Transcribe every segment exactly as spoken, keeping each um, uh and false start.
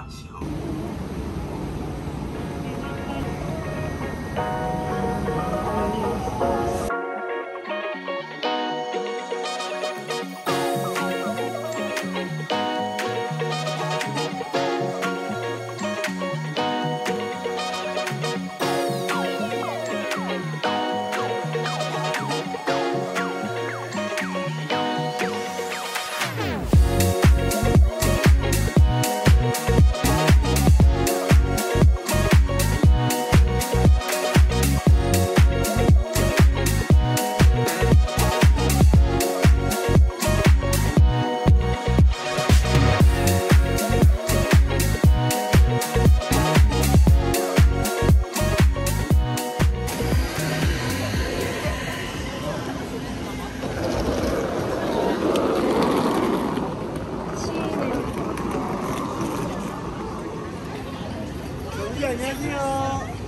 안녕하세요.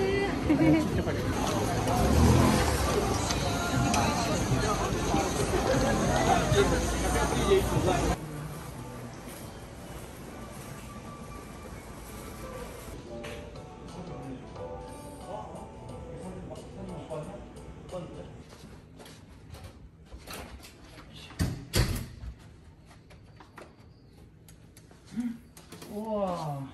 우와.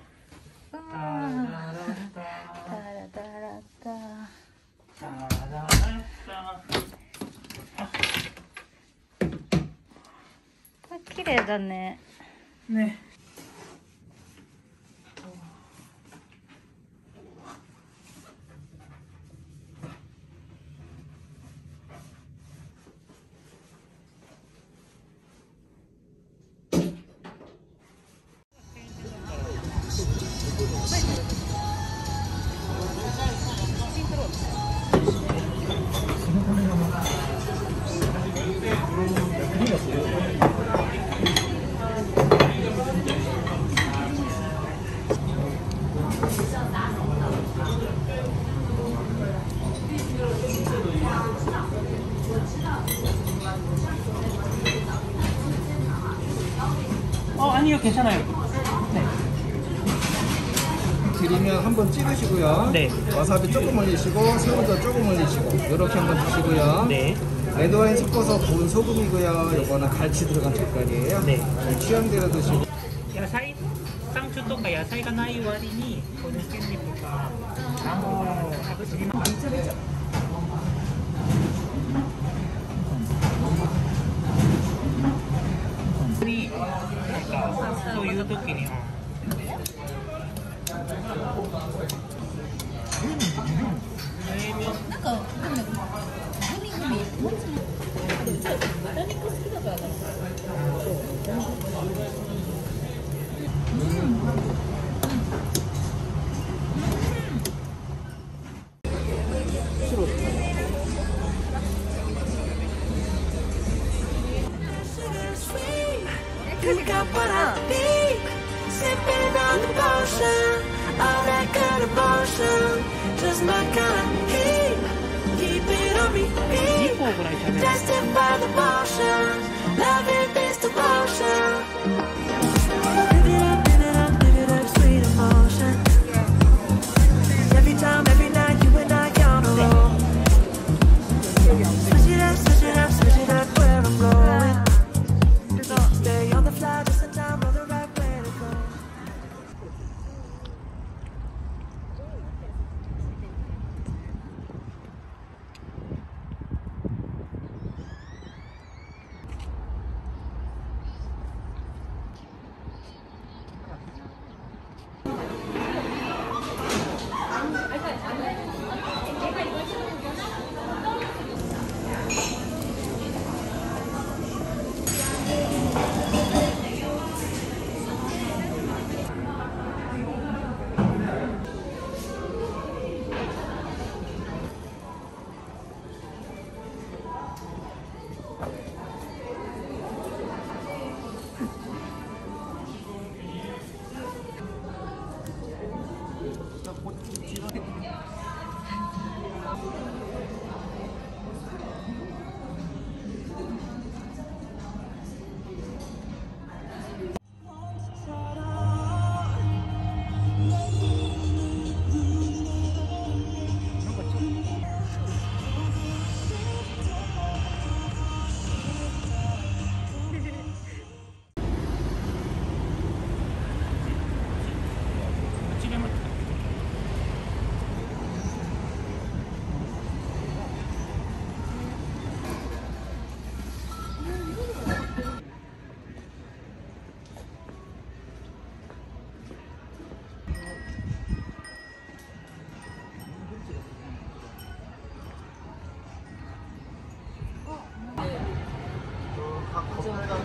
綺麗だね。 ね。어, 아니요, 괜찮아요. 네. 드리면 한번 찍으시고요. 네. 와사비 조금 올리시고 새우젓 조금 올리시고 이렇게 한번 드시고요. 네. 레드와인 섞어서 고운 소금이고요. 요거는 갈치 들어간 젓갈이에요. 네. 취향대로 드시고. 野菜、山椒とか野菜がない割に、この筋肉とか、あのー、しびま。めちゃめちゃ。に、なんか、そういう時に、 なんか、でも、グミグミ、もつも。でも、ちょっと豚肉好きだからね。 You got what I need, sipping on the potion, all that good emotion, just my kind of heat, keep it on repeat, destined by the motion, loving this devotion. Live it up, live it up, live it up, sweet emotion. Every time, every night, you and I on a roll. Switch it up, switch it up, switch it up, where I'm going. Stay on the fly, just in time, know the right way to go.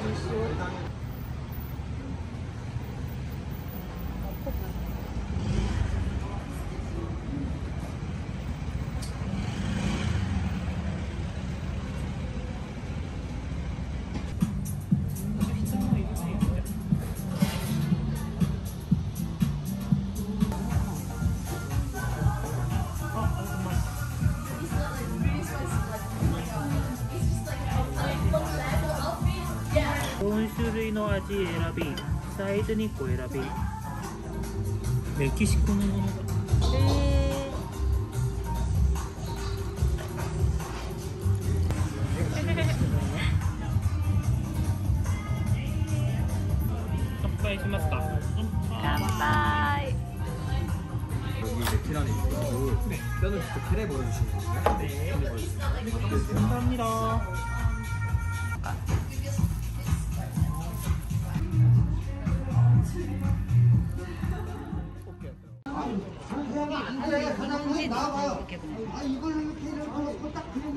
よん種類の味選び、サイズにこ選び、メキシコのものだ。 え乾杯しますか。 乾杯。 여기 이제 계란이 있고 뼈는 직접 팬에 보여주시는 거예요? 네. 팬에 보여주시는 감사합니다. 이렇게 보면. 아 이걸 이렇게 해놓고 딱 그냥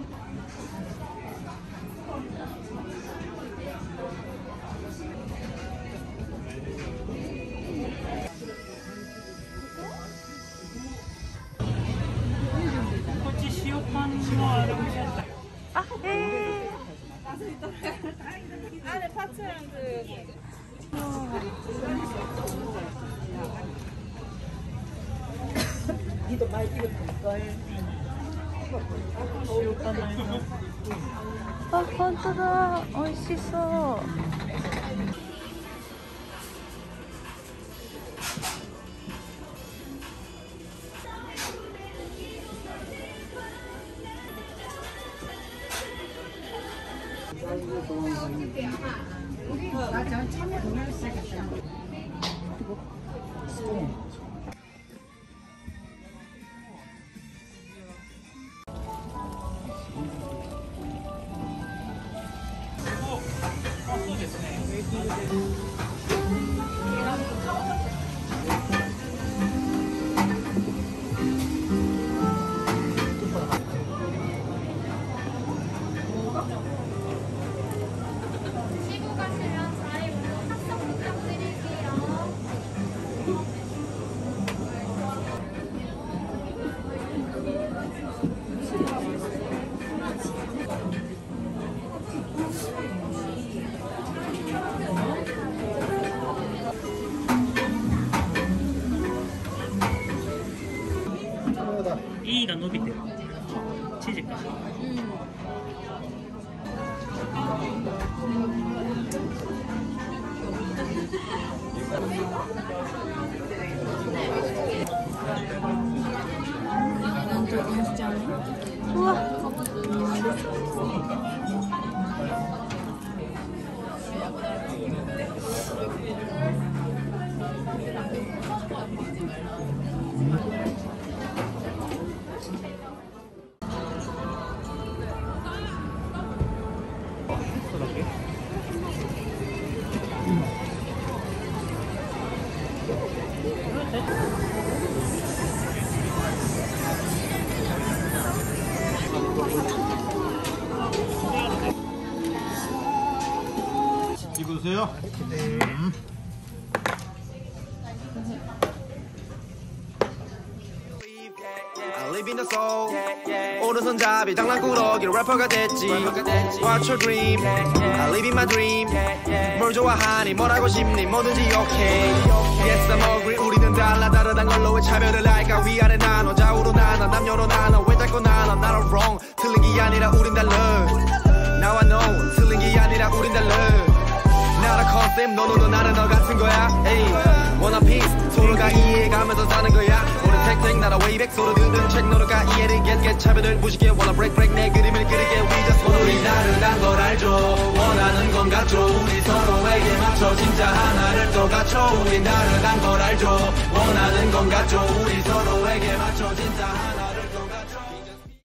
아, 네. 안에 파츠랑 그 니도 많이 찍었을 걸. 아, 本当だ。美味しそう。 そうですね。E が伸びてる。チジか。 うわ。 입으세요. 음. I live in the soul. 오른손잡이 장난꾸러기 래퍼가 됐지. What's your dream? I live in my dream. 뭘 좋아하니 뭐라고 싶니 뭐든지 okay. Yes I'm agree. 우리는 달라 다르단 걸로 왜 차별을 할까. 위아래 나눠 좌우로 나눠 남녀로 나눠 왜 자꾸 나눠 나는 wrong. 틀린 게 아니라 우린 달라. Now I know. 틀린 게 아니라 우린 달라. 나라 컨셉 너는 나는 너 같은 거야. 에이 원한 피스 서로가 이해가면서 사는 거야. 우린 택택 나라 웨이백 서로 들은 책 너로가 이해를 get 차별을 무시게 wanna break break 내 그림을 그리게 we just wanna 우리 다르단 걸 알죠. 원하는 건 같죠. 우리 서로에게 맞춰 진짜 하나를 더 갖춰. 우리 다르단 걸 알죠. 원하는 건 같죠. 우리 서로에게 맞춰 진짜 하나